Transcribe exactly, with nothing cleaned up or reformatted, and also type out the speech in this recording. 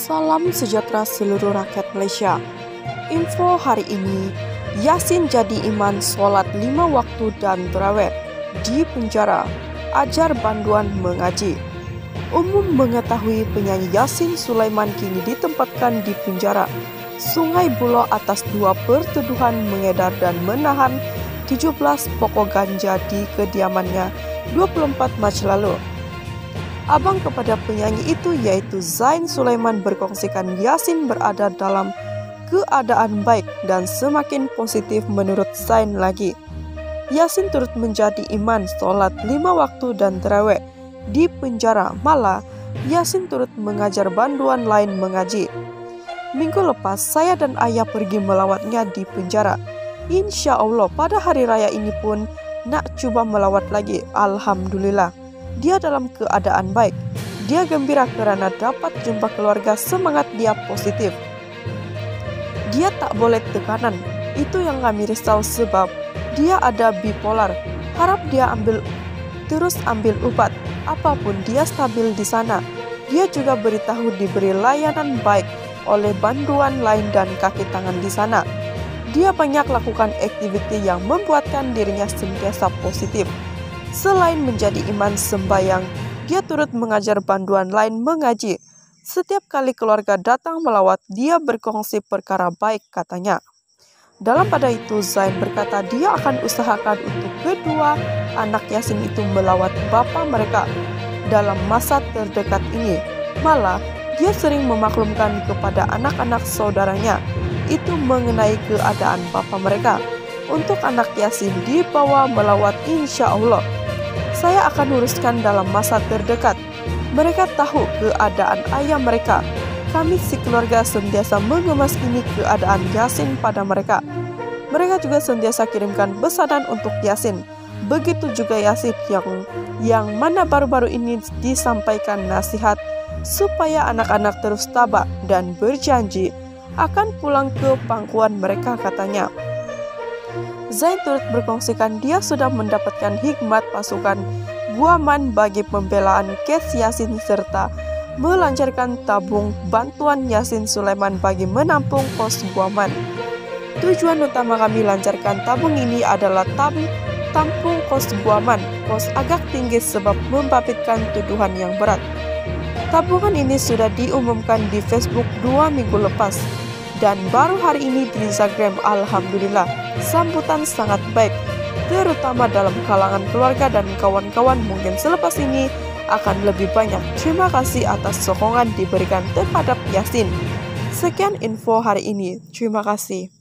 Salam sejahtera seluruh rakyat Malaysia. Info hari ini, Yasin jadi iman solat lima waktu dan terawih di penjara, ajar banduan mengaji. Umum mengetahui penyanyi Yasin Sulaiman kini ditempatkan di penjara Sungai Buloh atas dua pertuduhan mengedar dan menahan tujuh belas pokok ganja di kediamannya dua puluh empat Mac lalu. Abang kepada penyanyi itu yaitu Zain Sulaiman berkongsikan Yasin berada dalam keadaan baik dan semakin positif menurut Zain lagi. Yasin turut menjadi iman solat lima waktu dan terawih di penjara, malah Yasin turut mengajar banduan lain mengaji. Minggu lepas saya dan ayah pergi melawatnya di penjara. Insya Allah pada hari raya ini pun nak cuba melawat lagi. Alhamdulillah, dia dalam keadaan baik. Dia gembira kerana dapat jumpa keluarga, semangat dia positif. Dia tak boleh tekanan, itu yang kami risau sebab dia ada bipolar. Harap dia ambil terus ambil ubat, apapun dia stabil di sana. Dia juga beritahu diberi layanan baik oleh banduan lain dan kaki tangan di sana. Dia banyak lakukan aktiviti yang membuatkan dirinya sentiasa positif. Selain menjadi imam sembayang, dia turut mengajar banduan lain mengaji. Setiap kali keluarga datang melawat, dia berkongsi perkara baik katanya. Dalam pada itu, Zain berkata dia akan usahakan untuk kedua anak Yasin itu melawat bapa mereka dalam masa terdekat ini. Malah, dia sering memaklumkan kepada anak-anak saudaranya itu mengenai keadaan bapa mereka. Untuk anak Yasin dibawa melawat insya Allah. Saya akan uruskan dalam masa terdekat. Mereka tahu keadaan ayah mereka. Kami si keluarga sentiasa mengemas ini keadaan Yasin pada mereka. Mereka juga sentiasa kirimkan pesanan untuk Yasin. Begitu juga Yasin yang yang mana baru-baru ini disampaikan nasihat supaya anak-anak terus tabah dan berjanji akan pulang ke pangkuan mereka katanya. Zain turut berkongsikan dia sudah mendapatkan hikmat pasukan Guaman bagi pembelaan kes Yasin serta melancarkan tabung bantuan Yasin Sulaiman bagi menampung pos Guaman. Tujuan utama kami lancarkan tabung ini adalah tab tampung pos Guaman. Pos agak tinggi sebab membabitkan tuduhan yang berat. Tabungan ini sudah diumumkan di Facebook dua minggu lepas dan baru hari ini di Instagram. Alhamdulillah, sambutan sangat baik, terutama dalam kalangan keluarga dan kawan-kawan. Mungkin selepas ini akan lebih banyak. Terima kasih atas sokongan diberikan terhadap Yasin. Sekian info hari ini. Terima kasih.